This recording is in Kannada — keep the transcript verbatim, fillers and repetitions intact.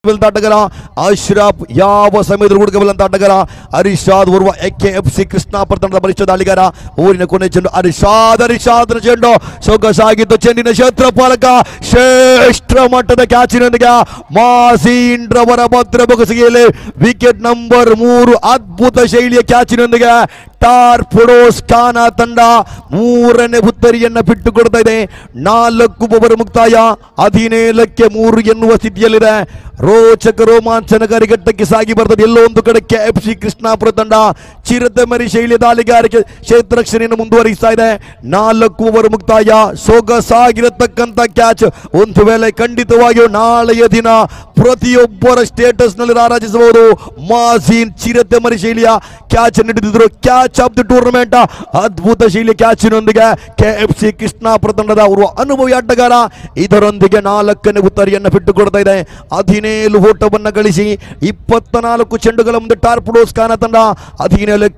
ಆಟಗಾರ ಅಶ್ರಫ್ ಯಾವ ಸಮಯದಲ್ಲಿ ಹುಡುಕಬಲ್ಲಂತ ಆಟಗಾರ ಅರಿಷಾದ್ ಓರ್ವ ಎಕೆ ಎಫ್ ಸಿ ಕೃಷ್ಣಾಪುರ ತಂಡದ ಬಲಿಷ್ಠ ದಾಳಿಗಾರ. ಊರಿನ ಕೊನೆ ಚೆಂಡು ಅರಿಷಾದ್ ಅರಿಷಾದ್ ಚೆಂಡು ಸೊಗಸಾಗಿದ್ದು ಚೆಂಡಿನ ಕ್ಷೇತ್ರಪಾಲಕ ಶ್ರೇಷ್ಠ ಮಟ್ಟದ ಕ್ಯಾಚಿನೊಂದಿಗೆ ಮಾಸೀನ್ ರವರ ಭದ್ರ ಬೊಗಸಿಗೆಯಲ್ಲಿ ವಿಕೆಟ್ ನಂಬರ್ ಮೂರು ಅದ್ಭುತ ಶೈಲಿಯ ಕ್ಯಾಚಿನೊಂದಿಗೆ ಟಾರ್ಪೆಡೋಸ್ ಖಾನ ತಂಡ ಮೂರನೇ ಉತ್ತರಿಯನ್ನ ಬಿಟ್ಟು ಕೊಡ್ತಾ ಇದೆ. ನಾಲ್ಕು ಓವರ್ ಮುಕ್ತಾಯ, ಹದಿನೇಳಕ್ಕೆ ಮೂರು ಎನ್ನುವ ಸ್ಥಿತಿಯಲ್ಲಿದೆ. ರೋಚಕ ರೋಮಾಂಚನಕಾರಿ ಘಟ್ಟಕ್ಕೆ ಸಾಗಿ ಬರ್ತದೆ. ಎಲ್ಲೋ ಒಂದು ಕಡೆ ಕೆ ಎಫ್ ಸಿ ಕೃಷ್ಣಾಪುರ ತಂಡ ಚಿರತೆ ಮರಿ ಶೈಲಿಯ ದಾಳಿಗಾರಿಕೆ ಕ್ಷೇತ್ರರಕ್ಷಣೆಯನ್ನು ಮುಂದುವರಿಸ್ತಾ ಇದೆ. ನಾಲ್ಕು ಓವರ್ ಮುಕ್ತಾಯ, ಸೊಗಸಾಗಿರತಕ್ಕಂಥ ಕ್ಯಾಚ್. ಒಂದು ವೇಳೆ ಖಂಡಿತವಾಗಿಯೂ ನಾಳೆಯ ದಿನ ಪ್ರತಿಯೊಬ್ಬರ ಸ್ಟೇಟಸ್ ನಲ್ಲಿ ರಾರಾಜಿಸಬಹುದು. ಮಾಸೀನ್ ಚಿರತೆ ಮರಿ ಶೈಲಿಯ ಕ್ಯಾಚ್ ನೀಡಿದ್ರು. ಕ್ಯಾಚ್ ಆಫ್ ದಿ ಟೂರ್ನಮೆಂಟ್ ಅದ್ಭುತ ಶೈಲಿಯ ಕ್ಯಾಚಿನೊಂದಿಗೆ ಕೆ ಎಫ್ ಸಿ ಕೃಷ್ಣಾಪುರ ತಂಡದ ಅವರು ಅನುಭವಿ ಆಟಗಾರ ಇದರೊಂದಿಗೆ ನಾಲ್ಕನೇ ಉತ್ತರಿಯನ್ನು ಬಿಟ್ಟು ಕೊಡ್ತಾ ಇದೆ. ಹದಿನೇಳು ಓಟವನ್ನು ಗಳಿಸಿ ಇಪ್ಪತ್ತ ನಾಲ್ಕು ಚೆಂಡುಗಳ ಮುಂದೆ ಟಾರ್ಪೆಡೋಸ್ ಖಾನ ತಂಡ ಹದಿನೇಳು